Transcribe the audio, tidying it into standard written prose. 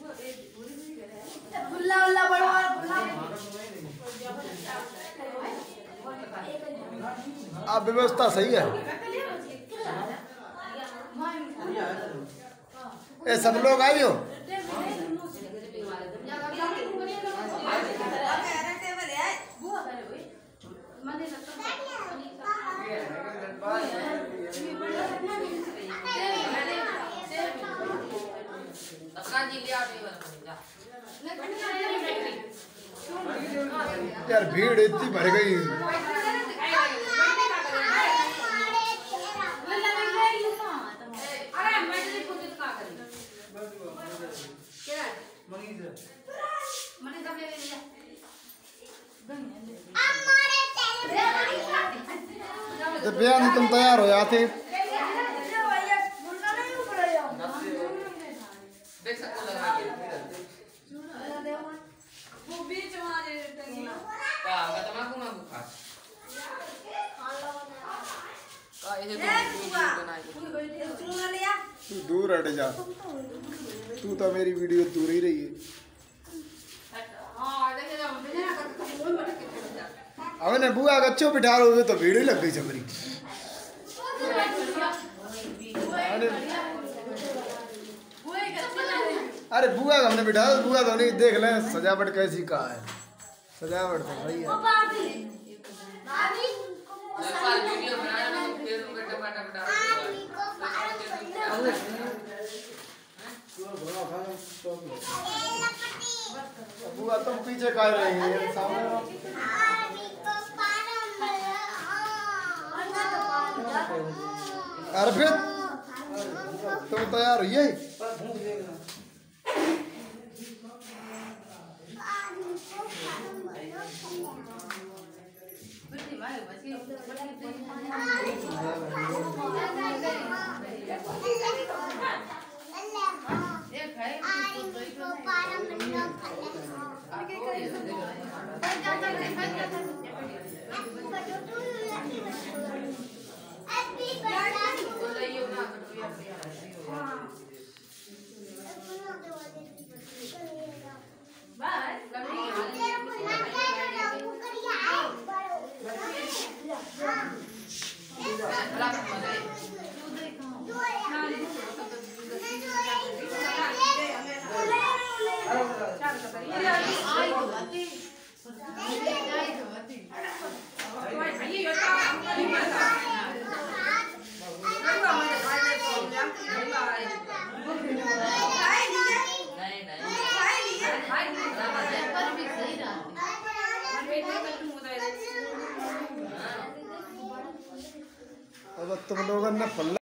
आप व्यवस्था सही है। ये सब लोग आई हो। यार भीड़ इतनी भर गई। जब बयान तुम तैयार हो जाते तू दूर हट जा। तू तो मेरी वीडियो दूर ही रही है। अब ने बुआ गच्छो बिठा लो तो भीड़ ही लग गई चमरी। अरे बुआ को हमने बिठा दो। बुआ तो नहीं देख ले सजावट कैसी कहा है। सजावट तो भाई है। बुआ तुम पीछे कह रही है सामने। अरे फिर तुम तैयार हुई। अब तुम लोगों ने